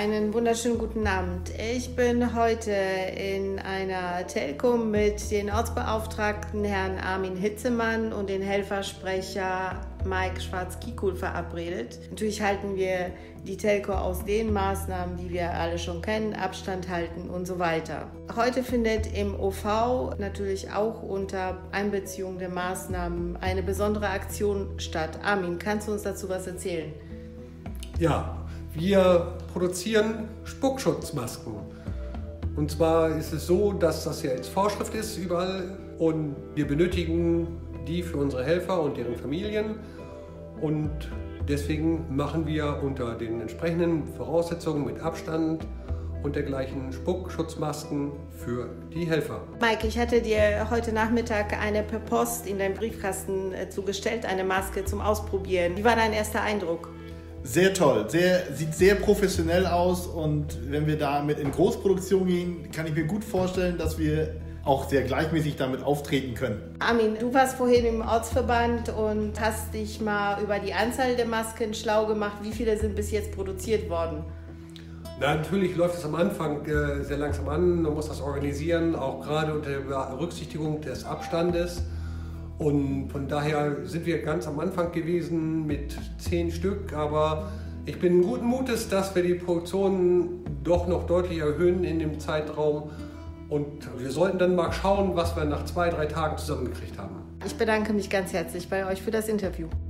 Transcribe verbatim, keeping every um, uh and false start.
einen wunderschönen guten Abend. Ich bin heute in einer Telco mit den Ortsbeauftragten Herrn Armin Hitzemann und den Helfersprecher Mike Schwarz-Kikul verabredet. Natürlich halten wir die Telco aus den Maßnahmen, die wir alle schon kennen, Abstand halten und so weiter. Heute findet im O V natürlich auch unter Einbeziehung der Maßnahmen eine besondere Aktion statt. Armin, kannst du uns dazu was erzählen? Ja, wir produzieren Spuckschutzmasken. Und zwar ist es so, dass das ja jetzt Vorschrift ist überall und wir benötigen die für unsere Helfer und deren Familien. Und deswegen machen wir unter den entsprechenden Voraussetzungen mit Abstand und dergleichen Spuckschutzmasken für die Helfer. Mike, ich hatte dir heute Nachmittag eine per Post in deinen Briefkasten zugestellt, eine Maske zum Ausprobieren. Wie war dein erster Eindruck? Sehr toll, sehr, sieht sehr professionell aus und wenn wir damit in Großproduktion gehen, kann ich mir gut vorstellen, dass wir auch sehr gleichmäßig damit auftreten können. Armin, du warst vorhin im Ortsverband und hast dich mal über die Anzahl der Masken schlau gemacht. Wie viele sind bis jetzt produziert worden? Na, natürlich läuft es am Anfang äh, sehr langsam an, man muss das organisieren, auch gerade unter Berücksichtigung des Abstandes. Und von daher sind wir ganz am Anfang gewesen mit zehn Stück, aber ich bin guten Mutes, dass wir die Produktion doch noch deutlich erhöhen in dem Zeitraum. Und wir sollten dann mal schauen, was wir nach zwei, drei Tagen zusammengekriegt haben. Ich bedanke mich ganz herzlich bei euch für das Interview.